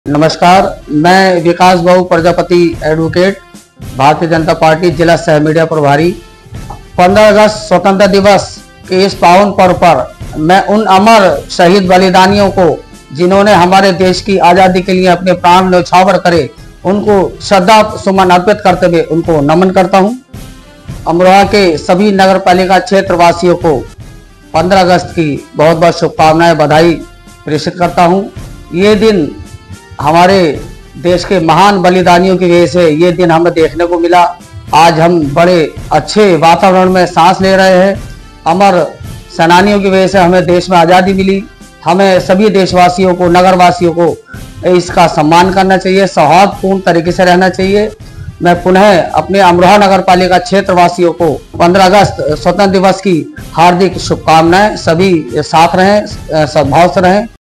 नमस्कार, मैं विकास बाबू Prajapati advocate, Bharatiya Janata party जिला सह मीडिया प्रभारी। 15 अगस्त स्वतंत्रता दिवस के इस पावन पर्व पर मैं उन अमर शहीद बलिदानियों को जिन्होंने हमारे देश की आज़ादी के लिए अपने प्राण न्यौछावर करे, उनको श्रद्धा सुमन अर्पित करते हुए उनको नमन करता हूं। अमरोहा के सभी नगर पालिका क्षेत्र वासियों को 15 अगस्त की बहुत बहुत शुभकामनाएं, बधाई प्रेषित करता हूं। ये दिन हमारे देश के महान बलिदानियों की वजह से ये दिन हमें देखने को मिला। आज हम बड़े अच्छे वातावरण में सांस ले रहे हैं। अमर सेनानियों की वजह से हमें देश में आज़ादी मिली। हमें सभी देशवासियों को, नगरवासियों को इसका सम्मान करना चाहिए, सौहार्दपूर्ण तरीके से रहना चाहिए। मैं पुनः अपने अमरोहा नगर पालिका क्षेत्र वासियों को 15 अगस्त स्वतंत्रता दिवस की हार्दिक शुभकामनाएं। सभी साथ रहें, सद्भाव से रहें।